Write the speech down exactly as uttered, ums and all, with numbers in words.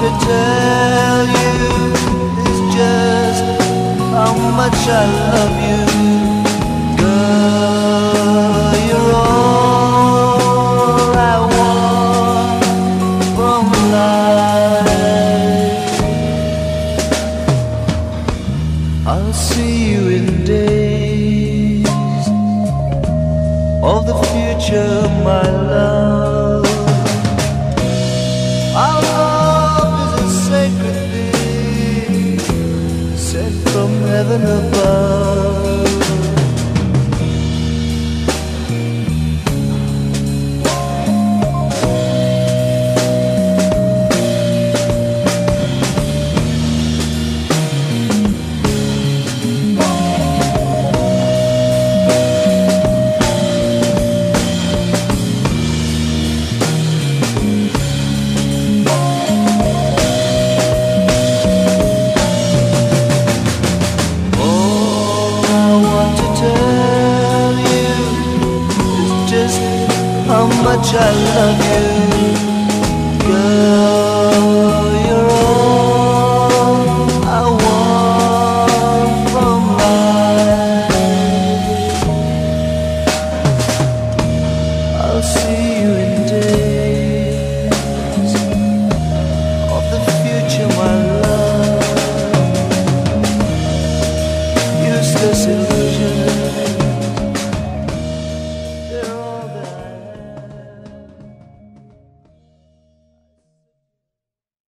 to tell you is just how much I love you. Girl, you're all I want from life. I'll see you in days of the future, my love. Our love is a sacred thing sent from heaven above. How much I love you.